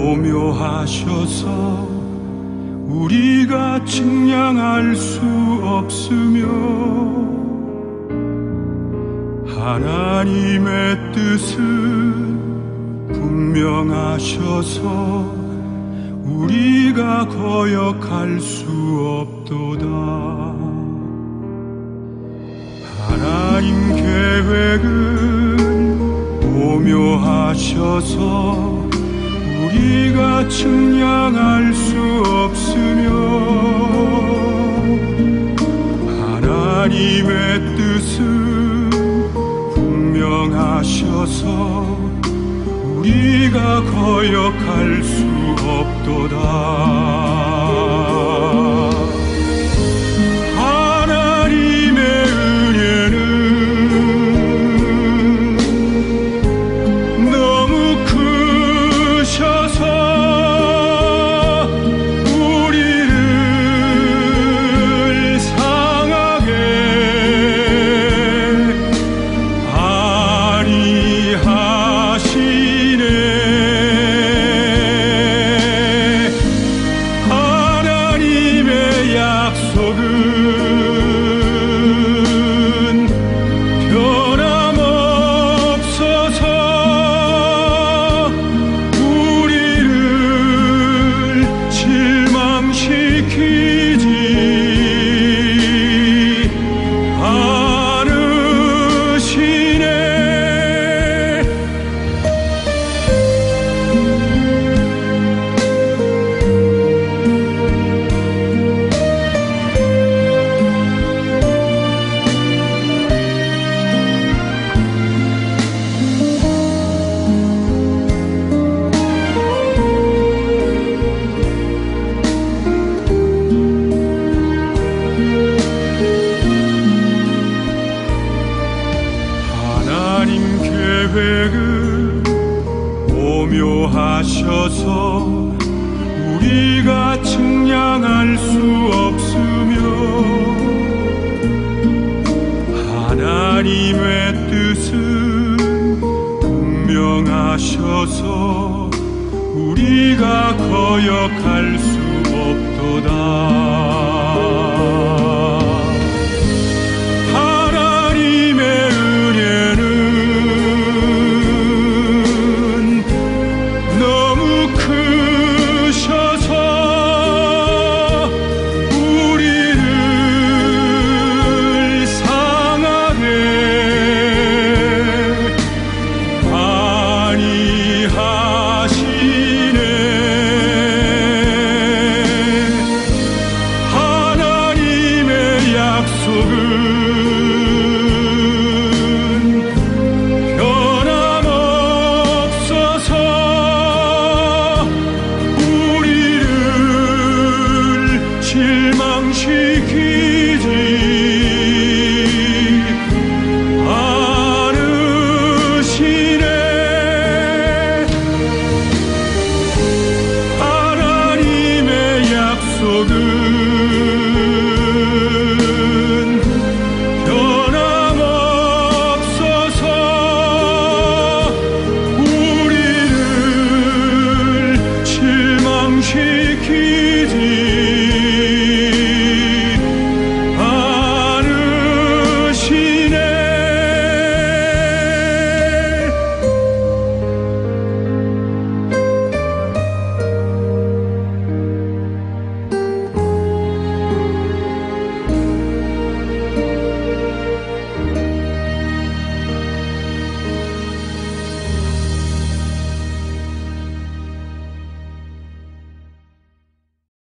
오묘하셔서 우리가 측량할 수 없으며 하나님의 뜻은 분명하셔서 우리가 거역할 수 없도다. 하나님 계획은 오묘하셔서 우리가 측량할 수 없으며 하나님의 뜻은 분명하셔서 우리가 거역할 수 없도다. 하나님의 은혜는 너무 크셔서 우리를 상하게 아니하시네. 하나님의 약속은 변함없어서 우리를 실망시키지 않으시네. 하나님 계획은 오묘하셔서 우리가 측량할 수 없으며 하나님의 뜻은 분명하셔서 우리가 거역할 수 없도다.